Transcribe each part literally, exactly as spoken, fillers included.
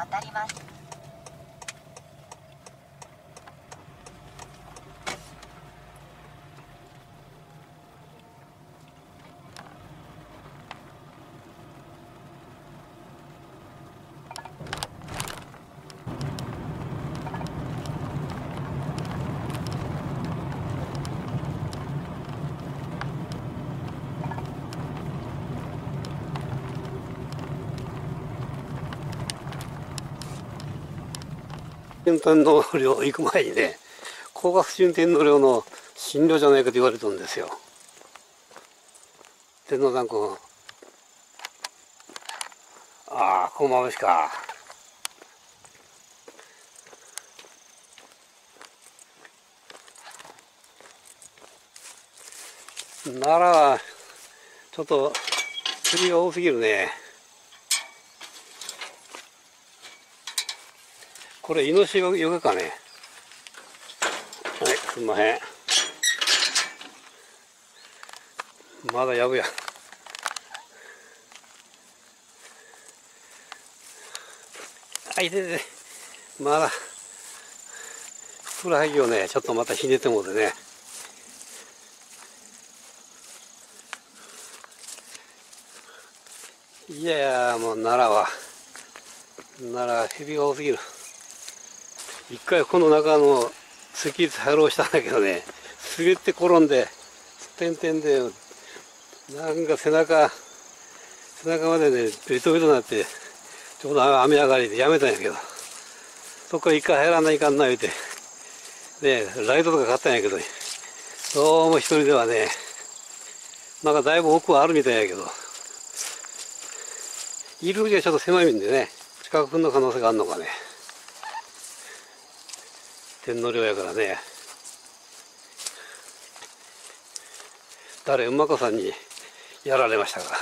渡ります。 運転能量行く前にね、高学習運転能量の診療じゃないかと言われてるんですよ。天皇山君。ああ、こまぶしか。奈良はちょっと釣りが多すぎるね。これイノシシよけかね。はい、すんまへん。まだやぶや。あ、いててて。まだふくらはぎをね、ちょっとまたひねってもうてね。いやいや、もう奈良は奈良は蛇が多すぎる。一回この中の石室入ろうしたんだけどね、滑って転んで点々でなんか背中背中までねベトベトになって、ちょうど雨上がりでやめたんやけど、そこから一回入らないかんないってでライトとか買ったんやけど、どうも一人ではね、なんかだいぶ奥はあるみたいやけど、入り口がちょっと狭いんでね、近くの可能性があるのかね。天皇陵やからね。誰、馬子さんにやられましたか。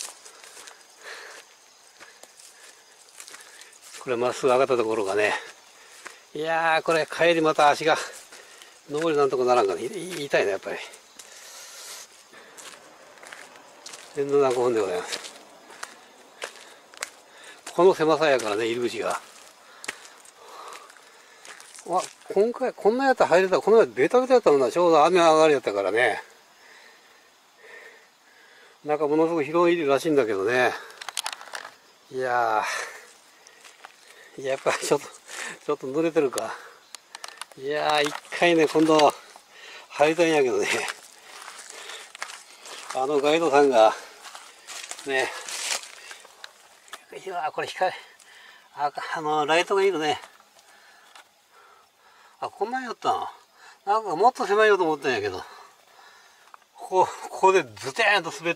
これまっすぐ上がったところがね、いやー、これ帰りまた足が上りなんとかならんかね、痛いねやっぱり。天皇山古墳でございます。この狭さやからね、入り口が。わ、今回こんなやったら入れた。この前ベタベタやったもんな。ちょうど雨上がりやったからね。なんかものすごく広いらしいんだけどね。いやー、やっぱりちょっとちょっと濡れてるか。いやー、一回ね今度入りたいんやけどね、あのガイドさんがね、いやー、これ光、あ、あのライトがいるね。あ、こんなんやったん。なんかもっと狭いよと思ったんやけど、ここ、ここでズテーンと滑って、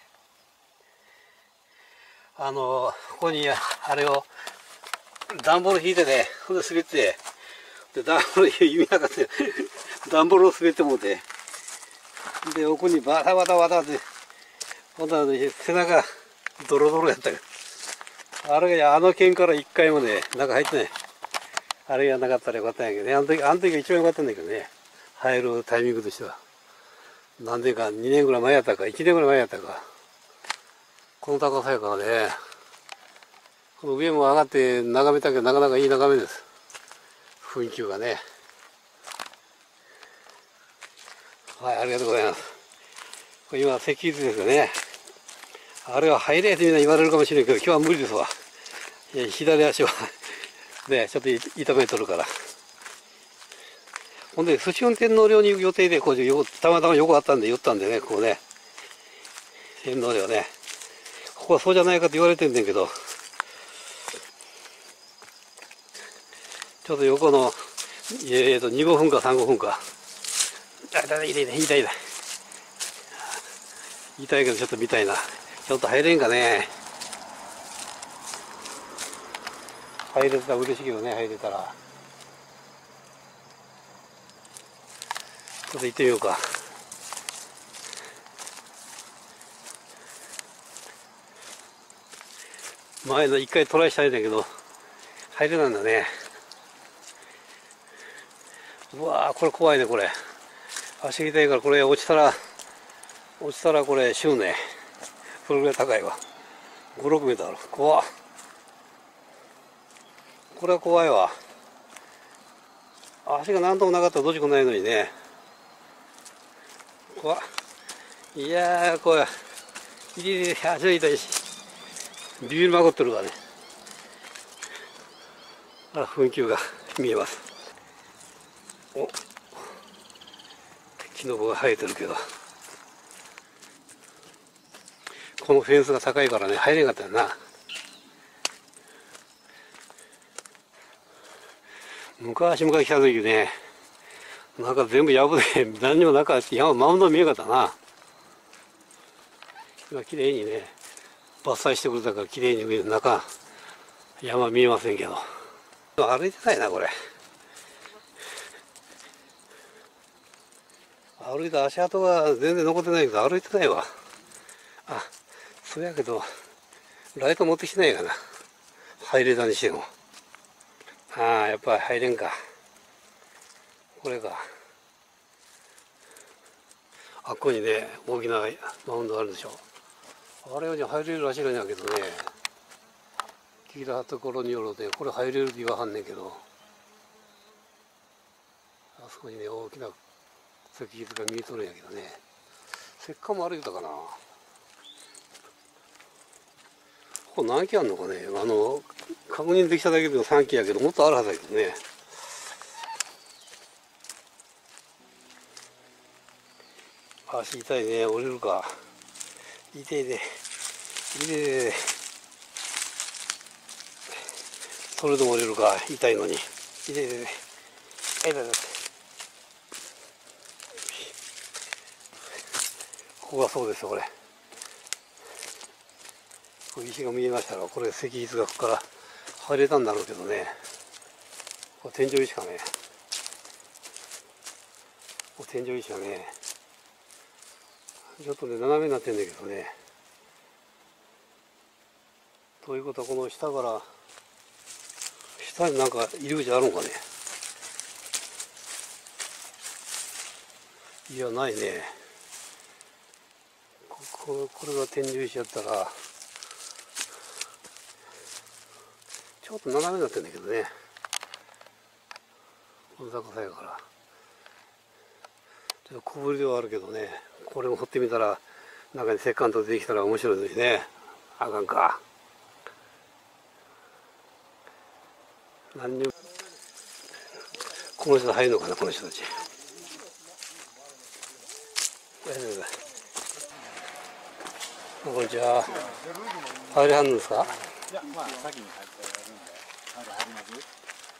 あの、ここにあれを、段ボール引いてね、ほんで滑って、で、段ボール意味なかったよ。段ボールを滑ってもうて、で、奥にバタバタバタって、ほんとはね、背中、ドロドロやったけど、あれが、あの剣から一回もね、中入ってない。あれがなかったらよかったんやけどね。あの時、あの時が一番よかったんだけどね。入るタイミングとしては。なんでか、にねんぐらい前やったか、いちねんぐらい前やったか。この高さやからね。この上も上がって眺めたけど、なかなかいい眺めです。雰囲気がね。はい、ありがとうございます。これ今、石室ですよね。あれは入れってみんな言われるかもしれんけど、今日は無理ですわ。いや、左足は。ね、ちょっと痛めとるから。ほんで、寿司運転能量に行く予定で、こう、たまたま横あったんで、寄ったんでね、ここね。天皇陵ね。ここはそうじゃないかと言われてんねんけど、ちょっと横の、えーと、にごふんかさんごふんか。あ、痛い痛い痛い痛い痛い。痛いけどちょっと見たいな。ちょっと入れんかね。入れたら嬉しいけどね、入れたら。ちょっと行ってみようか。前の一回トライしたいんだけど、入れないんだね。うわー、これ怖いね、これ。足痛いから、これ落ちたら、落ちたらこれ、死ぬね。これぐらい高いわ。ご、ろくメートルある。怖っ。 これは怖いわ。足が何ともなかったらどっちもないのにね。怖っ。いやー、怖い。いりいり、足が痛いし。ビビりまくってるわね。あら、噴球が見えます。お、キノコが生えてるけど。このフェンスが高いからね、入れなかったよな。昔々来た時ね、なんか全部やぶで何にもなかった。山、マウンド見えなかったな。今綺麗にね、伐採してくれたから綺麗に上の中、山見えませんけど。歩いてないな、これ。歩いた足跡が全然残ってないけど、歩いてないわ。あ、そうやけど、ライト持ってきてないかな。入れたにしても。ああ、やっぱり入れんか。これか。あっこにね、大きなマウンドあるでしょ。あれはね、入れるらしいんやけどね。聞いたところによるとね、これ入れるって言わはんねんけど。あそこにね、大きな石碑が見えとるんやけどね。石棺も歩いたかな。ここ何基あるのかね。あの、確認できただけでもさんきやけど、もっとあるはずだけどね。足痛いね、降りるか。痛いね。痛いね。それでも降りるか、痛いのに。痛いね。痛いね。ここがそうですよ、これ。これ石が見えましたが、これ石碑がここから入れたんだろうけどね。これ天井石かね。これ天井石がね。ちょっとね、斜めになってんだけどね。ということは、この下から、下になんか入り口あるのかね。いや、ないね。ここ、これが天井石やったら、ちょっと斜めになってんだけどね。この高さやから。ちょっと小ぶりではあるけどね。これも掘ってみたら、中に石棺とできたら面白いですね。あかんか。何にも。この人入るのかな、この人たち。こんにちは。入りはんのですか。 いや、まあ、先に入ってやるんで、なんか入ります。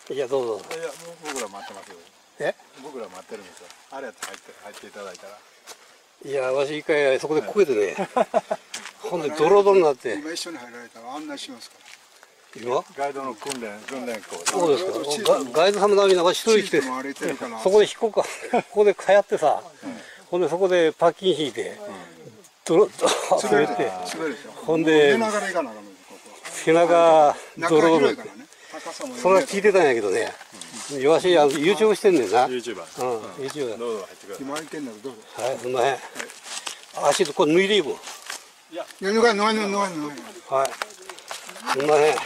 いや、どうぞ。 いや、もう僕ら待ってますよ。 え。 僕ら待ってるんですよ。あれやって入って、入っていただいたら。 いや、わし一回そこでこけてね。ほんで、ドロドロになって。 今一緒に入られたら案内しますから。 今。 ガイドの訓練、訓練校。 そうですか。ガイドさんのためになんか一人来て。そこで引こうか。ここで通ってさ。ほんで、そこでパッキン引いて。ドロドロ滑って。ほんで。背中ドロドロって。それは聞いてたんやけどね。わし、YouTube してんねんな。 YouTuber。 うん、YouTuber。 どうぞ入ってください。 今行けんならどうぞ。 はい、すみません。足とこれ脱いでいく。 いや、脱がない、脱がない、脱がない。 はい。すみません。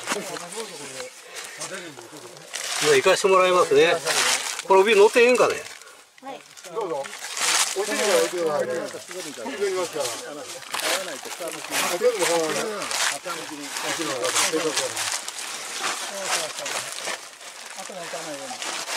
今行かしてもらいますね。これ帯乗ってええんかね。 はい。どうぞ。お尻が置いてくださいね。本当にいますから。入らないと下向きに。あ、全部こうね。下向きに。足の手とか。後がいかないように。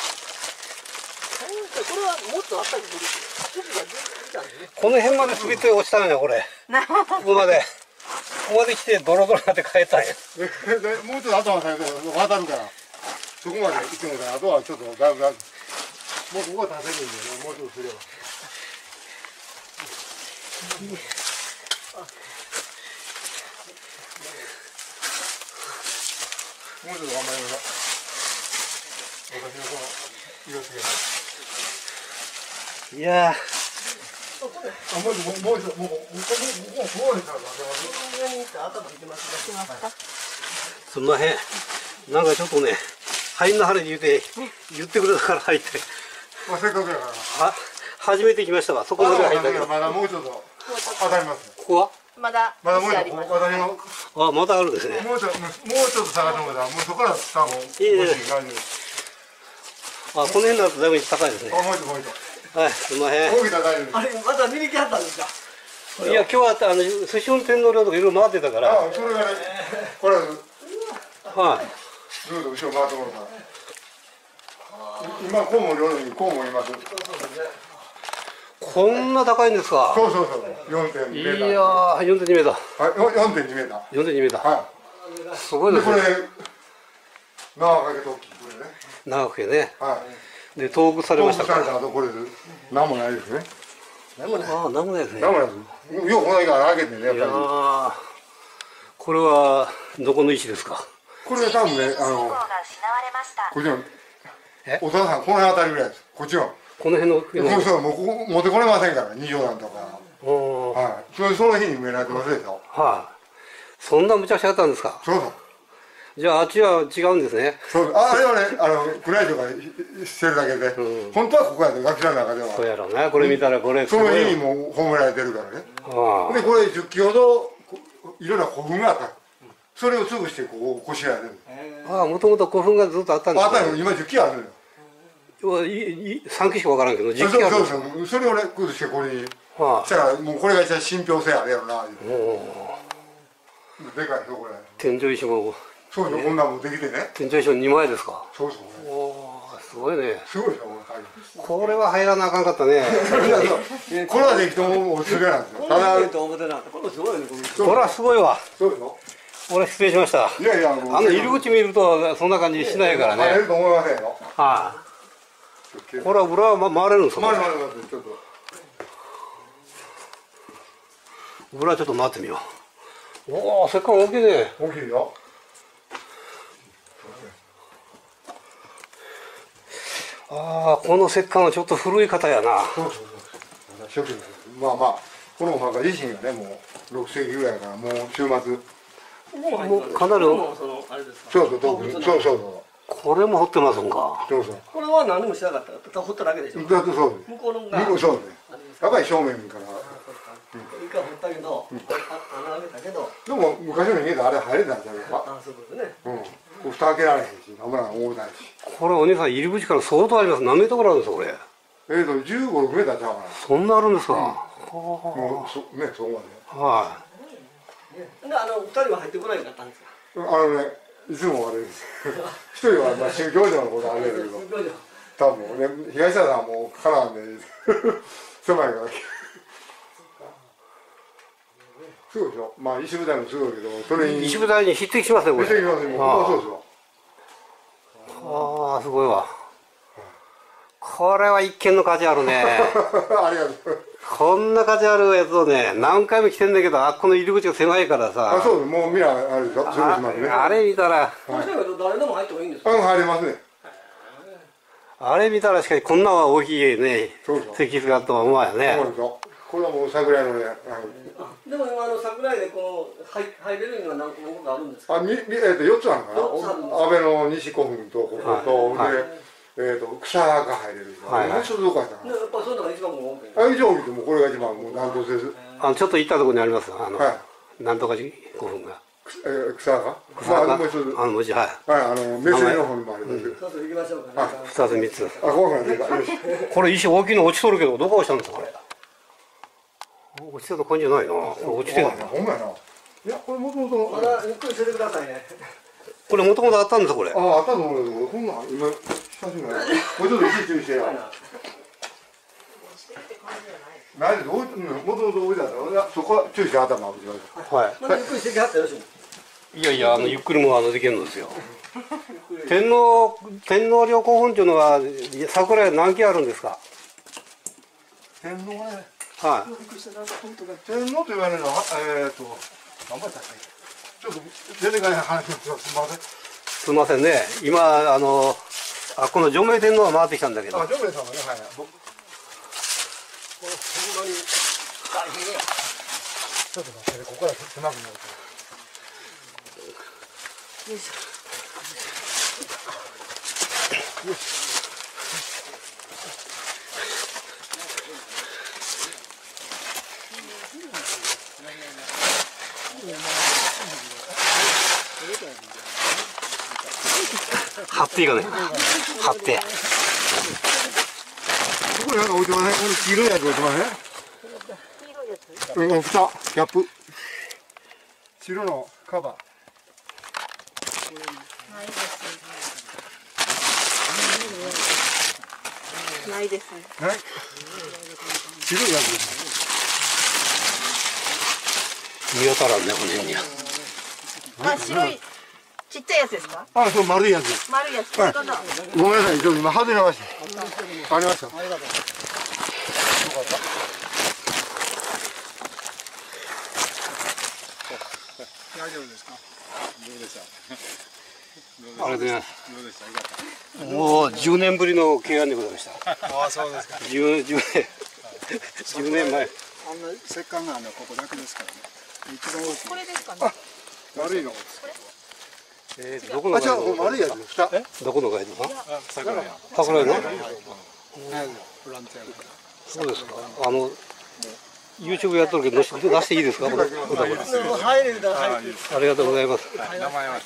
これはもっとあったかくる。 この辺まで滑って落ちたんや、これ。ここまで。ここまで来てドロドロになって帰ったんや。 もうちょっと後はさ、渡るから。そこまで行くのから、あとはちょっとだいぶだいぶ。もうここは立てるんだよね。もうちょっとすれば。もうちょっと頑張りましょう。私のこの色つけます。 いやー。 あ、もうちょっと、もうちょっと、もう、もう、もう、すごいから、 すんまへん。なんかちょっとね、入んなはれ言うて、言ってくれたから入って。 まあ、せっかくやから。 あ、初めて来ましたわ。そこまで入ったけど。 まだもうちょっと当たります。 ここはまだまだもうちょっと私のあ、まだあるんですね。 もうちょっと、もうちょっと探してもらったら、もうそこから多分、 いいね大丈夫。 あ、この辺だとだいぶ高いですね。 あ、もう一個、もう一個。 はい、すみません。 大きな大丈夫。 あれまた見に来はったんですか。 いや、今日はあの寿司運天皇陵とかいろいろ回ってたから。 あ、それがね、これ、 はい。 ずっと後ろ回ってもらった。今、コウモリおるに、コウモリいます。 こんな高いんですか。 そうそうそう、よんてんにいメーター。 やー、よんてんにメーター。 はい、よんてんにメーター。 よんてんにメーター。 はすごいい。ですこれでね。、 縄かけと大きい、これね。 長くてね。 はい。 で、遠くされましたから。 遠くされた後、これで、なんもないですね。 ああ、なんもないですね。 なんもないです。よう、こないから開けてね、やっいやぱー、これはどこの石ですか。 り。これ多分ね、あの、こっちの、 えお父さん、この辺あたりぐらいです。こっちの。 この辺の。 この人はもうここ持ってこれませんから、二畳段とか。 おー、 はい。それその日に埋められてますでしょ。 はい。そんな無茶苦茶だったんですか。 そうそう。 じゃあ、あっちは違うんですね。 そうああれはね、あの、宮内庁がしてるだけで、 うん本当はここやで、学者の中では。 そうやろうね。これ見たら、これ。 その日にすもう褒められてるからね。 ごい。あで、これじゅっキロほど、こいろんな古墳があった。それを潰して、こう、こしらえてる。 あ、ああ、もともと古墳がずっとあったんですか。 あったの、今じゅっキロあるのよ。 いいさんきしかわからんけど、 そう実機あるんそうですか。 そう。それをね、崩してこれに。 はしたら、もうこれが一番信憑性あるやろな、言うい。おてでかいよ、これ。 天井石も、 そうよ、こんなんもできてね。 天井石もにまいですか。 そうそう。 おお、すごいね。 すごいでしょ、ここれは入らなあかんかったね。 れ。これはできてもおすすめなんですよ。ただ、 と思ってなかった。これすごいね。これこれはすごいわ。 そうでしょ。 俺失礼しました。 いやいや、もうあの入り口見るとそんな感じしないからね。 入れると思いませんよ。 はい。これは裏はま回れるんですか。 まあまあまあ、ちょっと。 裏ちょっと回ってみよう。おお、せっかく大きいね。 大きいよ。 ああ、この石棺はちょっと古い方やな。 そうそうそう。初期の。まあまあ、このお墓自身がね、もうろくせいきぐらいから、もう週末。 もうかなり。 もうそのあれですか。 そうそう、そうそうそうそう。 これも掘ってますんか。 そうそう。 これは何もしなかった。ただ掘っただけでしょ。 だってそうです。 向こうのが。 向こうそうです。やっぱり正面から。 一回掘ったけど、あ穴開けたけど。 でも昔の家であれ入れたんちゃうか。 あ、そういうことね。 うん。蓋開けられへんし、危ない重たいし。 これお兄さん入り口から相当あります。何メートルあるんですかこれ。 えーと、じゅうご、ろくメーターちゃうかな。 そんなあるんですか。 もう、そ、ね、そこはで、あの二人は入ってこないかったんですか。 まで。あのね、いつも悪いです。一人は、まあ、宗教上のことあれだけど、多分ね、東田さんはもう、からんで、狭いから。すごいでしょ。まあ、石舞台もすごいけど、それい。 に。 石舞台に匹敵しますねこれ。 出てきますね、もう、そうですよ。 ああ、すごいわ。これは一見の価値あるね。 ありがとう。 こんな価値あるやつをね、何回も来てんだけど、あっこの入り口が狭いからさ。 あ、そうです。もう、ミラーあるでしょ。すぐしますね。 あれ見たら、 これだけど誰でも入ってもいいんですか。 うん、入れますね。 あれ見たらしかしこんなは大きいね、 そうそう。 石室があったとは思わんよねそう。でしょ。これはもう桜井のね、 でも今あの桜井でこの入入れるには何個かあるんですか。 あの、あ、み、み、えっと、よっつあるのかな。 よっつあるんです安倍の西古墳と、ここと、 はいで、えっと、草が入れる。 はいはいもう一つどこやったかな。 でやっぱりそういうのが一番もう多い。 あ、以上見ても、これが一番もうダントツです。 あのちょっと行ったところにありますあの、 はい。 なんとか古墳が。 えー、草が。 草がまあ、もう一つ。はい、 あの文字はい。 あの、メスリの方にもありますよ。 そうそう行きましょうかね。 二つ三つ。 あ、怖くないですか。よし。 これ石大きいの落ちとるけど、どこ落ちたんですかこれ。落ちてた感じじゃないな。これ落ちてないな。 ほんまやな。いや、これもともと。 まだゆっくりしててくださいね。 これもともとあったんですかこれ。 ああ、あったと思うけど、こんなん、今、久しぶりに。もうちょっと石注意してよ。ないです、置いて、もともと置いてあった。いや、そこは注意して頭を打ちます。 はまだゆっくりしてきはったらよろしい。 い。いやいや、あのゆっくりもあのできるんですよ。天皇天皇陵古墳っていうのは桜井何基あるんですか。 天皇はね、 はい。 天皇と言われるのは、えーと、何倍だっけ。ちょっと出てから話をすみません。 すみませんね。今あのあこの除名天皇は回ってきたんだけど。 あ、ジョメさんがね、はい。僕これほんまに大変や。 ちょっと待ってね、ここから狭くなると。 よいしょ。 張っていかない。張って。 ここになんか置いてません？この黄色いやつ置いてません？うん、蓋、キャップ。白のカバー。 ないです。 ない。白いやつです。 見当たらんね、この辺には。 あ、白い。ちっちゃいやつですか？ あ、そう丸いやつです。 丸いやつ。 はいどうぞ。 ごめんなさい、ちょっと今外れました。ありました。 大丈夫ですか。どうでした。 ありがとうございます。 どうでした。よかった。 もうじゅうねんぶりの敬愛でございました。 ああ、そうですか。 じゅう、じゅうねん。じゅうねんまえ。 あんな石棺があるのはここだけですからね。一番大きい。 これですかね。 丸いの。 えー、どこのあ、 ガイド違う、丸いやつ。蓋。 どこのガイドさん？ 桜屋。 桜井の？ ボランティア。 そうですか。あの YouTube やっとるけど出していいですか？これ。 入れるから入る。 ありがとうございます。 名前は。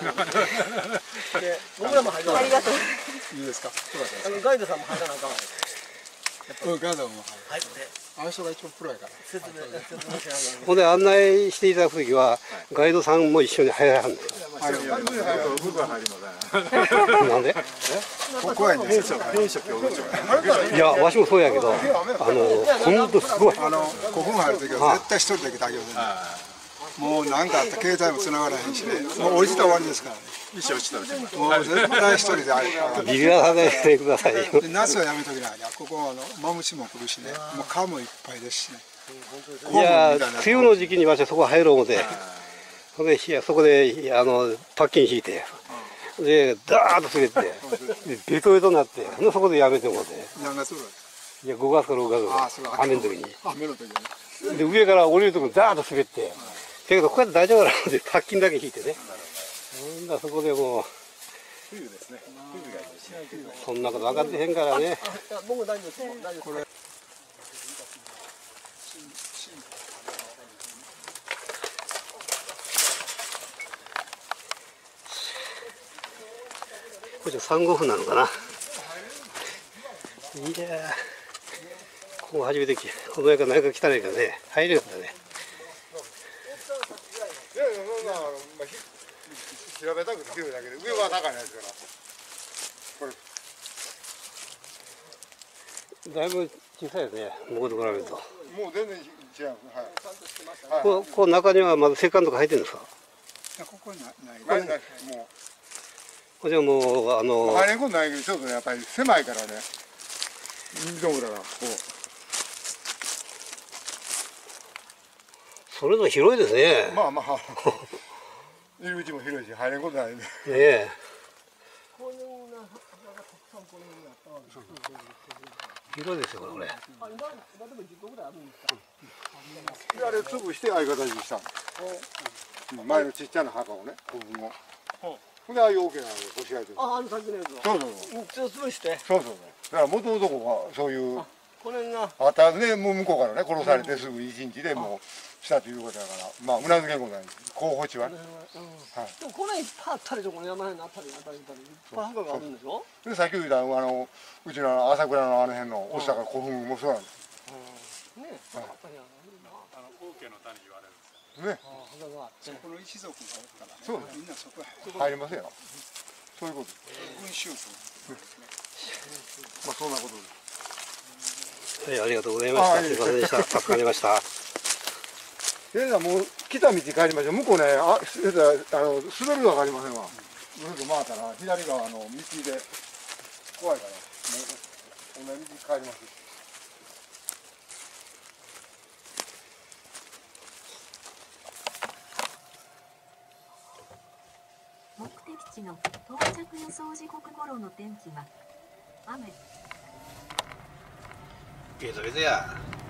僕らも入らない。 ありがとう。 いいですか。 あのガイドさんも入らなあかん。 うん、ガードも。 入って。 あの人が一番プロやから。 説明説明しながら。 ほんで案内していただくときはガイドさんも一緒に入らはんねん。 僕は入りません。 なんで？ ここはね、編集編集教授長。 いや、わしもそうやけど、あの本当すごい。 あのここ入るときは絶対一人だけだけどね。もう何かあったら携帯も繋がらへんしね。もう降りてたら終わりですからね。一生落ちたらもう絶対一人で入る。 ビビらさないでくださいよ。 で夏はやめときな。ここはあのマムシも来るしね。もう蚊もいっぱいですしね。 いや、梅雨の時期にわしはそこ入ろう思て、ほんでそこであのパッキン引いて、でダーッと滑って、ベトベトになって、ほんでそこでやめてもうて。 何月ぐらい？ いやごがつかろくがつぐらい、雨の時に。 雨の時に。 で上から降りるとこダーッと滑って、だけどこうやって大丈夫なのでパッキンだけ引いてね。ほんだそこでもう冬ですね。冬がいいですね。 そんなこと分かってへんからね。 僕大丈夫です。大丈夫です。 これさんごふんなのかな。いやー、ここ初めて来て、この中何か来たらいいからね、入れるんだね。 いやいや、そんな、まあ、ひ調べたくて広いだけで、上は高いやつから。これ。 だいぶ小さいですね、向こうと比べると。 もう全然違う。はい。 こう、こう中にはまだ石棺とか入ってるんですか。 ここにない。 ないない。もこれはもう、あのう。入れんことないけど、ちょっとね、やっぱり狭いからね。どうだろう。こう。 それぞれ広いですね。 まあまあ。入り口も広いし、入れんことないね。 ねえ。広いですよ、これ。 で、あれ潰して、ああいう形にしたの。前のちっちゃな墓をね、古墳を。ほんで、ああいう大きなのをこしらえてる。 あ、あの先のやつ。 そうそうそう。 うん、ちょっと潰して。 そうそうそう。だから、もともとここは、そういう。 これが。 あったね、もう向こうからね、殺されてすぐ一日でもうしたということだから、まあ、うなずけんことない。候補地はね。はい。 でもこれいっぱいあったりとこの山辺のあたりあたりあたりいっぱい墓があるんでしょ。 で、さっき言った、あの、うちのあの朝倉のあの辺の大阪古墳もそうなんです。 ね、あったりあるな。 あの王家の谷言われるんですね。 あ、墓があって。 この一族がおったら、 そうです。 みんなそこへ入りますよ。そういうこと。 群衆区。 まあ、そんなことです。 はい、ありがとうございました。すいませんでした。助かりました。 いや、もう来た道帰りましょう。向こうね、あ、あの、滑るのわかりませんわ。ぐるっと回ったら、左側の道で怖いから、もう、同じ道帰ります。 目的地の到着予想時刻頃の天気は雨。 ゲートベトや。